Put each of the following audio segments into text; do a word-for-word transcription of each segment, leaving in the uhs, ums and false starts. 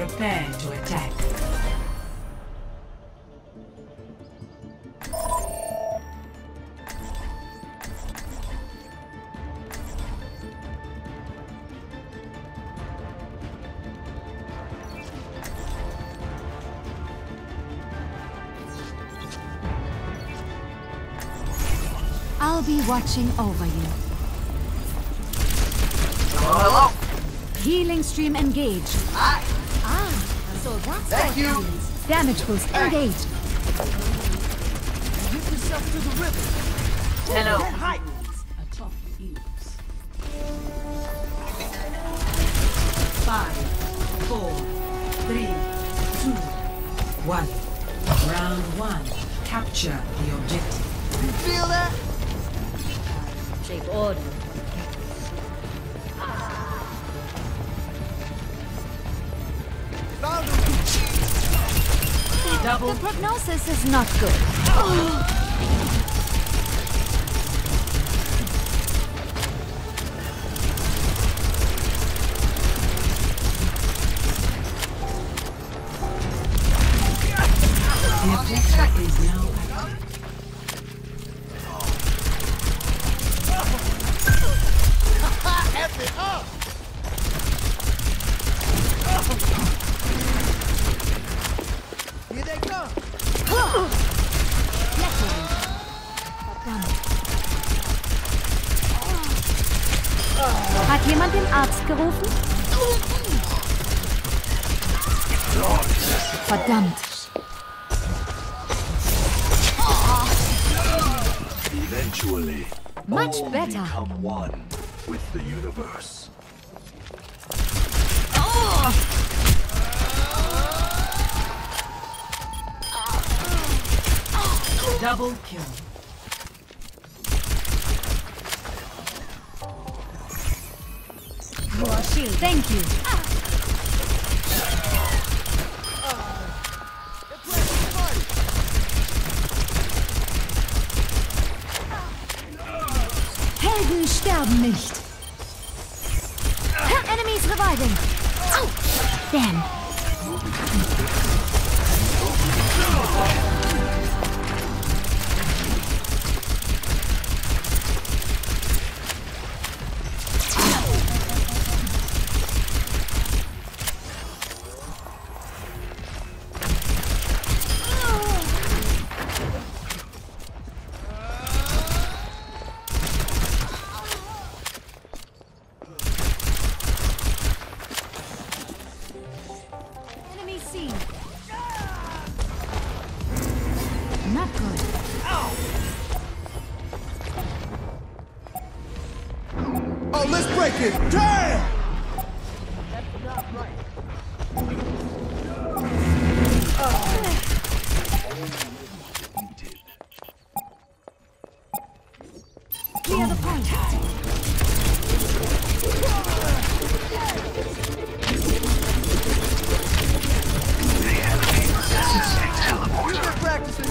Prepare to attack. I'll be watching over you. Hello, hello. Healing stream engaged. Hi. Ah, so that's Thank what you. it means. Damage boost Hey. engaged. Get yourself to the river. Hello. Hi. Atop eaves. Five, four, three, two, one. Round one. Capture the objective. You feel that? Take order. Found him. Double. The prognosis is not good. The objective is now active. F it up. Here they come. Hat jemand den Arzt gerufen? Verdammt. Eventually, Much all better. become one with the universe. Double kill. Your shield. Thank you. Helden sterben nicht. Enemies reviving. Oh, damn. Enemy seen. Not good. Oh, let's break it. Damn. That's not right. Clear the point. We've been practicing.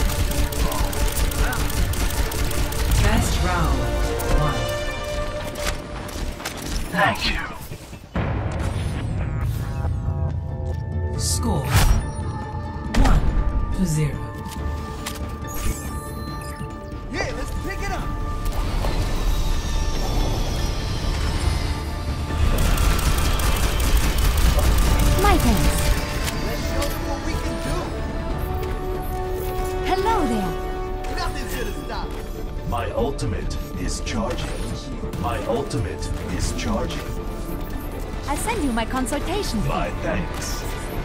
Best round one. Thank you. Score one to zero. Yeah, let's pick it up. My thanks. Let's show them what we can Hello there. do. Nothing's gonna stop us. My ultimate is charging. My ultimate is charging. I'll send you my consultation fee. My thanks.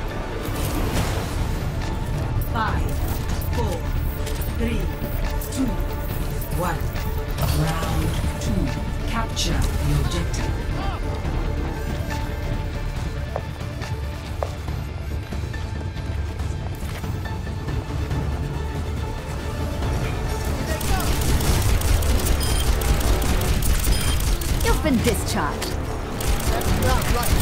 Five, four, three, two, one. Round two. Capture the objective. You've been discharged. That's not right.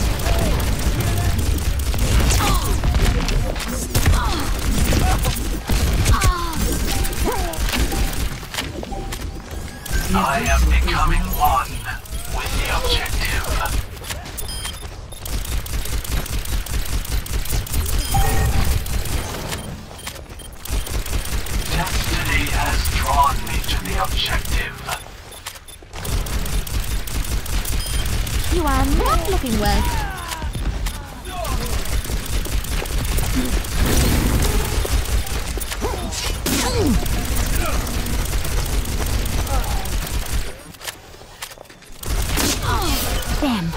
I am becoming one with the objective. drawn me to the objective. You are not looking well. Damn.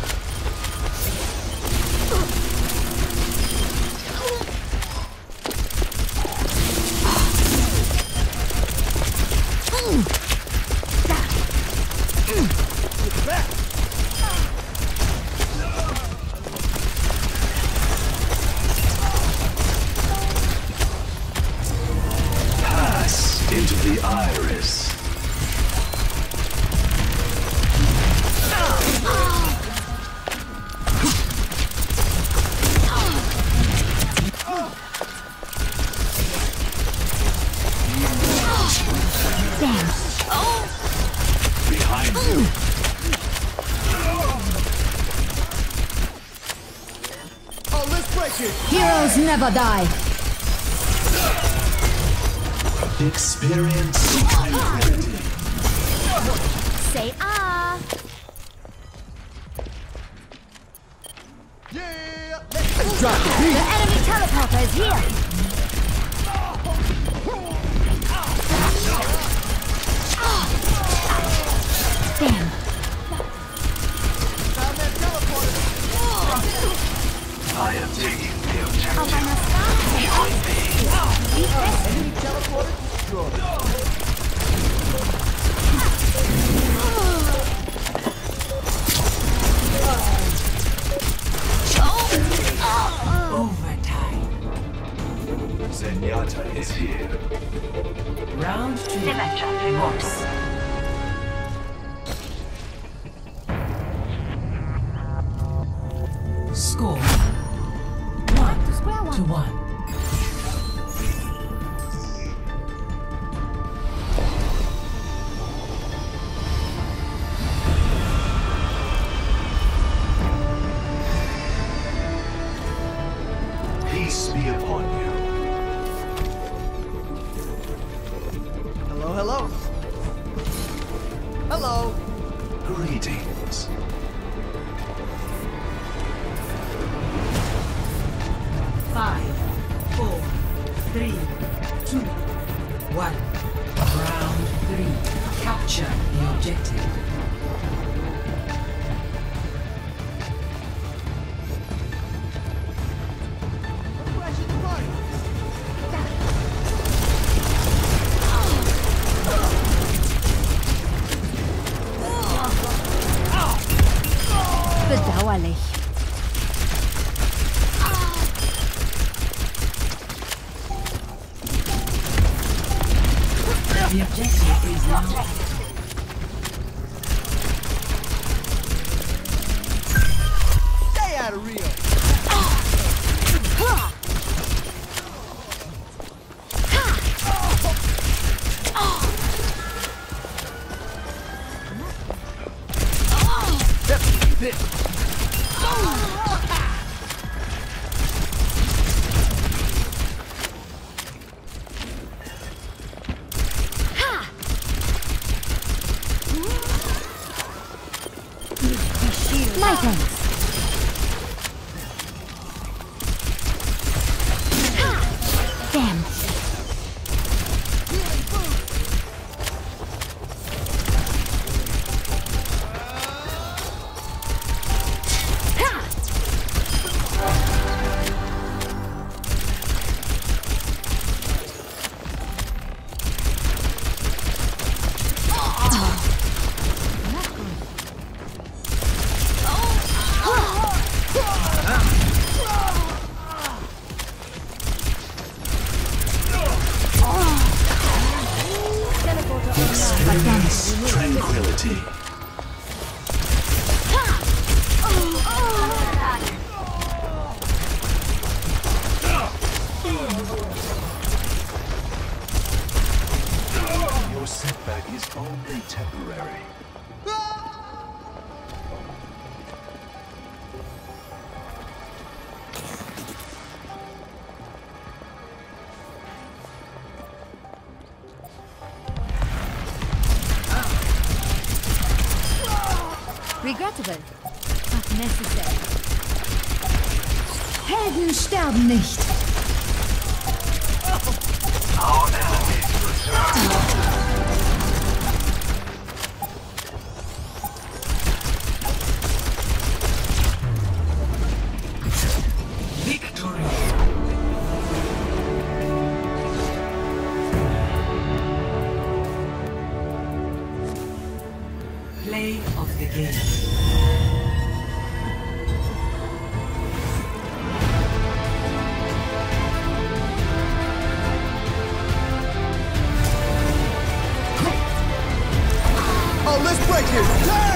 Pass into the iris. Damn. Behind you. Oh, let's break it! Heroes never die. Experience tranquility. Say ah. Yeah! Let's drop the The beat! enemy teleporter is here. Damn. Found that teleporter! I am taking the objective. Auf einer Skala. Enemy teleporter destroyed. Overtime. Zenyatta is here. Round two. Box. Score. One To square one. to one. Peace be upon you. Hello, hello. Hello. Greetings. Five, four, three, two, one. Round three. Capture the objective. Crashing the party. Bedauerlich. The objective is now. Stay out of Rio. That's it. My thanks. Damn. Experience tranquility. Your setback is only temporary. Regrettable, but necessary. Helden sterben nicht. Victory. Play of the game. Oh, let's break it! Damn!